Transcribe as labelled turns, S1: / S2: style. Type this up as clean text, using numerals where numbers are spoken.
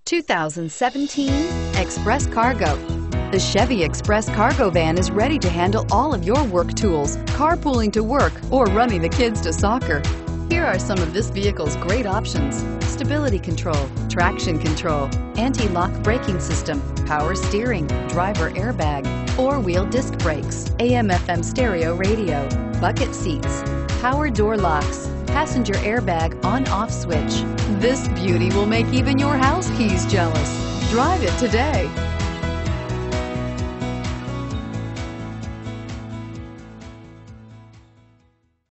S1: 2017 Express Cargo. The Chevy Express Cargo van is ready to handle all of your work tools, carpooling to work, or running the kids to soccer. Here are some of this vehicle's great options: stability control, traction control, anti-lock braking system, power steering, driver airbag, four-wheel disc brakes, AM/FM stereo radio, bucket seats, power door locks, passenger airbag on-off switch. This beauty will make even your house keys jealous. Drive it today.